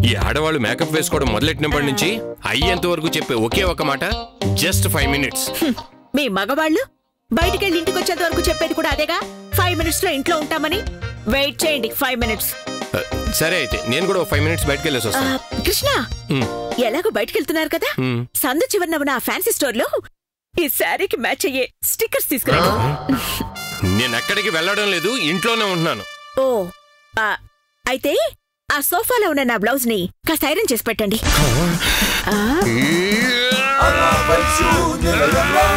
ఈ ఆడవాళ్ళు మేకప్ వేసుకోవడం మొదలెట్టినప్పటి నుంచి అయ్యేంత వరకు చెప్పే ఒకే ఒక మాట, జస్ట్ 5 minutes. మీ మగవాళ్ళు బయటికెళ్ళి ఇంటికి వచ్చేంత వరకు చెప్పేది కూడా అదేగా, 5 minutes లో ఇంట్లో ఉంటామని. వెయిట్ చేయండి 5 minutes. సరే అయితే నేను కూడా 5 minutes బయటకు వెళ్ళేసి వస్తాను. కృష్ణ, ఎలాగో బయటకెళ్తున్నారు కదా, సందు చివరన ఉన్న ఆ ఫ్యాన్సీ స్టోర్ లో ఈ శారీకి మ్యాచ్ అయ్యే స్టిక్కర్స్ తీసుకురండి. నేను ఎక్కడికి వెళ్ళడం లేదు, ఇంట్లోనే ఉంటున్నాను. ఓ అయితే ఆ సోఫాలో ఉన్న నా బ్లౌజ్ ని కాస్త ఐరన్ చేసి పెట్టండి.